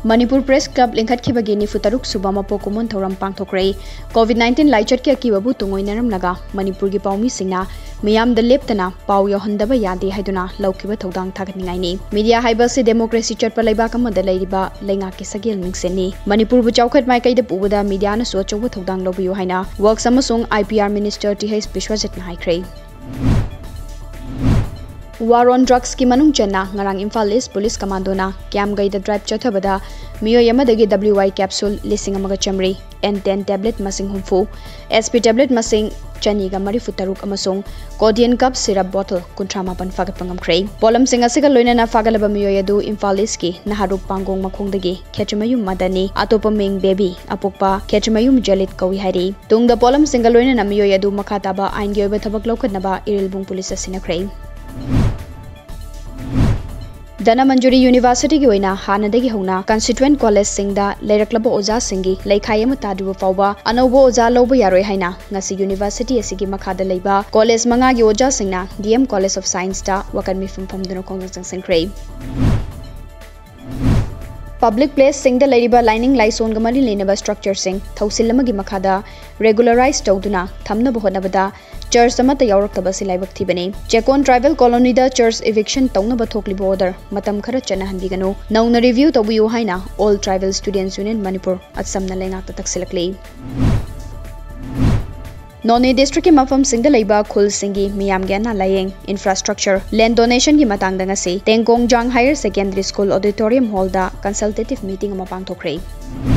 Manipur Press Club lingkhat khibagi ni futaruk suba mapo kumon thoram pangthokre COVID-19 laichat ke akibabu tungoi naram laga Manipur gi paumi singna miyam da leptana pau yohandaba yade haiduna laukiba thodang thagatningai ni media haiba se democracy chatpa laiba kamada lairiba lenga ke sagel mingseni Manipur bu chawkhat mai kaida pubuda media na so chobu thodang lobiyo haina work samasung IPR minister TH Bishwajit na haikre War on drugs ki manung chena ngarang Imphal East Police Commando na Kiam Gaida drive chathabada miyo yamadagi WY capsule lising amaga chamri N10 tablet masing humfu SP tablet masing chani ga mari futaruk amasung Codian cup syrup bottle kuntrama pan fagat pangam krei polam singa siga loina na fagalaba miyo yadu Imphal East ki naharuk pangong makhongdagi khechamayum madani atopa ming baby apokpa khechamayum jalit kawi hari tungda polam singa loina na miyo yadu makhataba ain gi oba thabak lokhatnaba irilbung police asina krei Dana Manjuri University gi oina hanadagi hona constituent college singda leiraklaba oja singi leikhayama tadu fawba anobo oja loba yaroi haina ngasi university asigi makhada leiba college manga gi oja singna DM College of Science ta wakan mi fumfam duno kongjang sangkrei Public place singda leiriba lining laison gamali lenaba structure sing thausilamagi makhada regularize tawduna thamna bohodnabada church amata yawraktaba silaibak thibane Chekon tribal colony da church eviction tawna bathokli border matam khara chana hanbiganu nauna review tawiyu haina all tribal students union Manipur atsamna lengak taksilakli Noni district ki mafam singda leiba khul singi miyam gyana layeng infrastructure land donation ki matang da ngasi Tengkong Jang Higher Secondary School auditorium hall da consultative meeting ama pangthokre